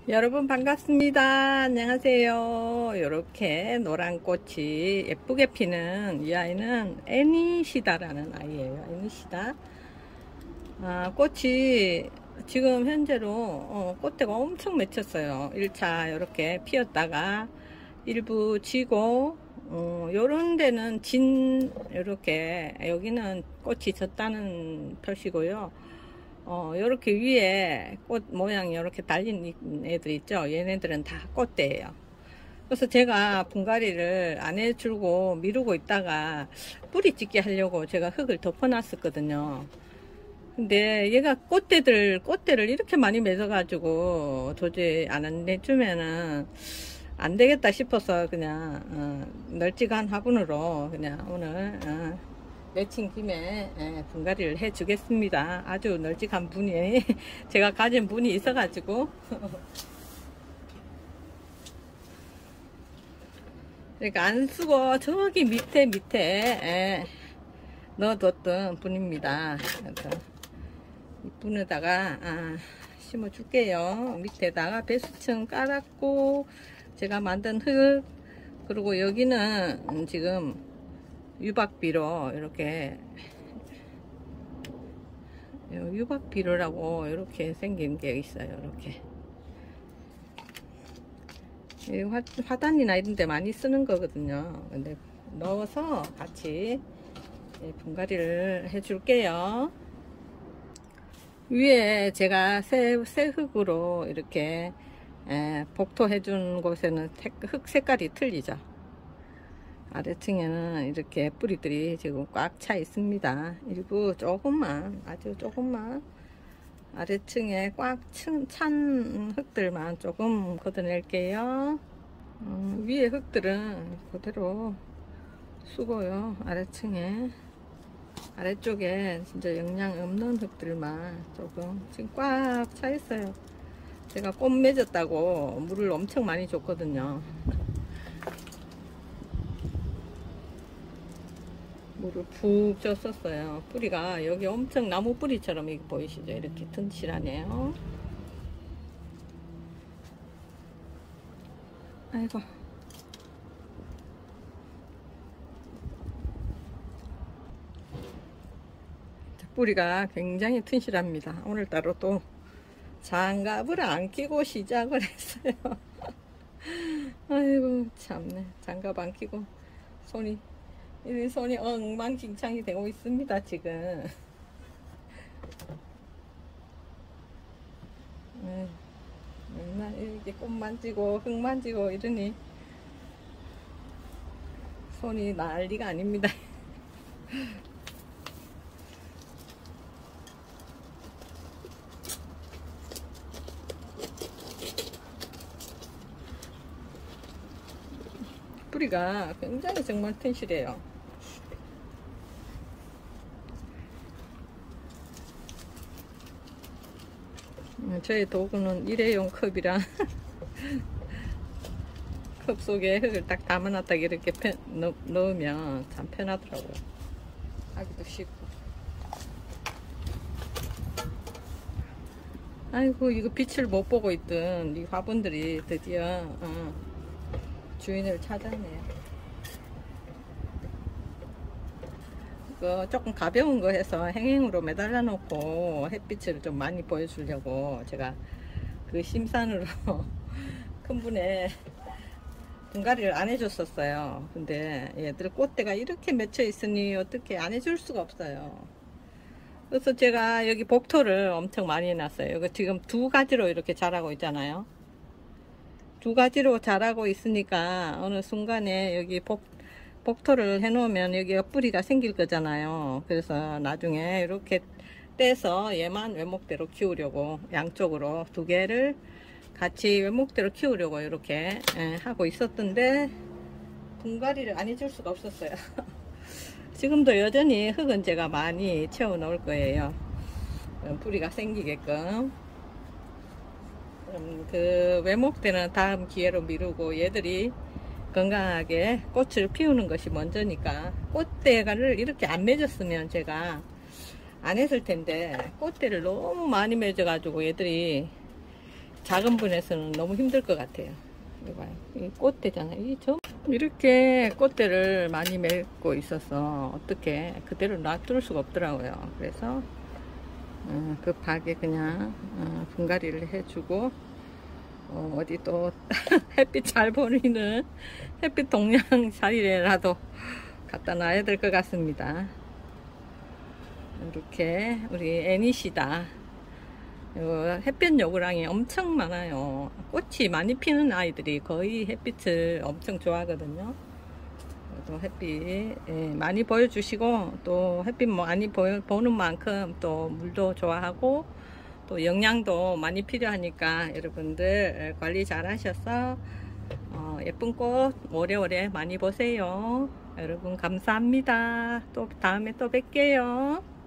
여러분 반갑습니다. 안녕하세요. 이렇게 노란 꽃이 예쁘게 피는 이 아이는 애니시다라는 아이예요. 애니시다. 꽃이 지금 현재로 꽃대가 엄청 맺혔어요. 1차 이렇게 피었다가 일부 지고 요런 데는 이렇게 여기는 꽃이 졌다는 표시고요. 요렇게 위에 꽃 모양이 이렇게 달린 애들 있죠. 얘네들은 다 꽃대예요. 그래서 제가 분갈이를 안 해주고 미루고 있다가 뿌리 찍게 하려고 제가 흙을 덮어 놨었거든요. 근데 얘가 꽃대를 이렇게 많이 맺어가지고 도저히 안 해주면은 안 되겠다 싶어서 그냥 널찍한 화분으로 그냥 오늘 맺힌 김에 분갈이를 해 주겠습니다. 아주 널찍한 분이 제가 가진 분이 있어 가지고 그러니까 안 쓰고 저기 밑에 넣어뒀던 분입니다. 그래서 이 분에다가 심어 줄게요. 밑에다가 배수층 깔았고 제가 만든 흙, 그리고 여기는 지금 유박비로 이렇게 유박비료라고 이렇게 생긴 게 있어요. 이렇게 화단이나 이런 데 많이 쓰는 거거든요. 근데 넣어서 같이 분갈이를 해 줄게요. 위에 제가 새 흙으로 이렇게 복토해 준 곳에는 흙 색깔이 틀리죠. 아래층에는 이렇게 뿌리들이 지금 꽉 차 있습니다. 일부 조금만, 아주 조금만 아래층에 꽉 찬 흙들만 조금 걷어낼게요. 위에 흙들은 그대로 쓰고요. 아래쪽에 진짜 영양 없는 흙들만 조금 지금 꽉 차 있어요. 제가 꽃 맺었다고 물을 엄청 많이 줬거든요. 물을 푹 줬었어요. 뿌리가 여기 엄청 나무 뿌리처럼 이렇게 보이시죠? 이렇게 튼실하네요. 아이고. 뿌리가 굉장히 튼실합니다. 오늘따라 또 장갑을 안 끼고 시작을 했어요. 아이고 참네. 장갑 안 끼고 손이 엉망진창이 되고 있습니다. 지금 맨날 이렇게 꽃 만지고 흙 만지고 이러니 손이 난리가 아닙니다. 뿌리가 굉장히 정말 튼실해요. 저희 도구는 일회용 컵이랑 컵 속에 흙을 딱 담아놨다 이렇게 넣으면 참 편하더라고요. 하기도 쉽고. 아이고 이거 빛을 못 보고 있던 이 화분들이 드디어 주인을 찾았네요. 이거 조금 가벼운 거 해서 행행으로 매달아 놓고 햇빛을 좀 많이 보여주려고 제가 그 심산으로 큰 분에 분갈이를 안 해줬었어요. 근데 얘들 꽃대가 이렇게 맺혀 있으니 어떻게 안 해줄 수가 없어요. 그래서 제가 여기 복토를 엄청 많이 해놨어요. 이거 지금 두 가지로 이렇게 자라고 있잖아요. 두 가지로 자라고 있으니까 어느 순간에 여기 복토를 해놓으면 여기가 뿌리가 생길 거잖아요. 그래서 나중에 이렇게 떼서 얘만 외목대로 키우려고 양쪽으로 두 개를 같이 외목대로 키우려고 이렇게 하고 있었던데 분갈이를 안 해줄 수가 없었어요. 지금도 여전히 흙은 제가 많이 채워 놓을 거예요. 뿌리가 생기게끔. 그 외목대는 다음 기회로 미루고 얘들이 건강하게 꽃을 피우는 것이 먼저니까 꽃대를 이렇게 안 맺었으면 제가 안 했을 텐데 꽃대를 너무 많이 맺어 가지고 얘들이 작은 분에서는 너무 힘들 것 같아요. 이봐요. 이 꽃대잖아요. 이렇게 꽃대를 많이 맺고 있어서 어떻게 그대로 놔둘 수가 없더라고요. 그래서 급하게 그냥 분갈이를 해주고 어디 또 햇빛 잘 보이는 햇빛 동양 자리에라도 갖다 놔야 될 것 같습니다. 이렇게 우리 애니시다. 햇볕 요구량이 엄청 많아요. 꽃이 많이 피는 아이들이 거의 햇빛을 엄청 좋아하거든요. 또 햇빛 많이 보여주시고, 또 햇빛 많이 보는 만큼 또 물도 좋아하고 또 영양도 많이 필요하니까 여러분들 관리 잘 하셔서 예쁜 꽃 오래오래 많이 보세요. 여러분 감사합니다. 또 다음에 또 뵐게요.